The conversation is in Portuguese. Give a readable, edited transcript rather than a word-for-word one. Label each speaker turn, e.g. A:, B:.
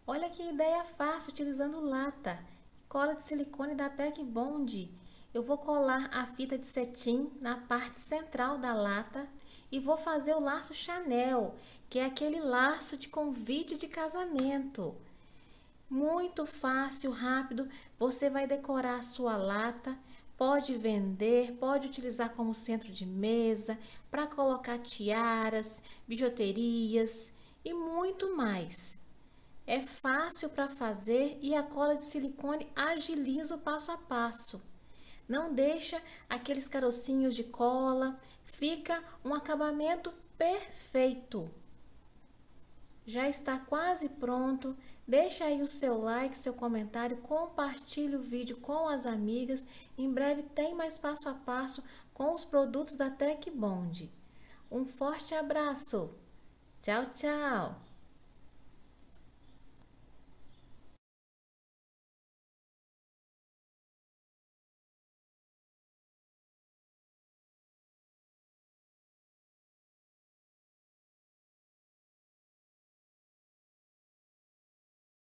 A: Olha que ideia fácil utilizando lata. Cola de silicone da Tec Bond. Eu vou colar a fita de cetim na parte central da lata e vou fazer o laço Chanel, que é aquele laço de convite de casamento. Muito fácil, rápido. Você vai decorar a sua lata. Pode vender, pode utilizar como centro de mesa, para colocar tiaras, bijuterias e muito mais. É fácil para fazer e a cola de silicone agiliza o passo a passo. Não deixa aqueles carocinhos de cola, fica um acabamento perfeito. Já está quase pronto. Deixa aí o seu like, seu comentário, compartilhe o vídeo com as amigas. Em breve tem mais passo a passo com os produtos da Tec Bond. Um forte abraço. Tchau, tchau.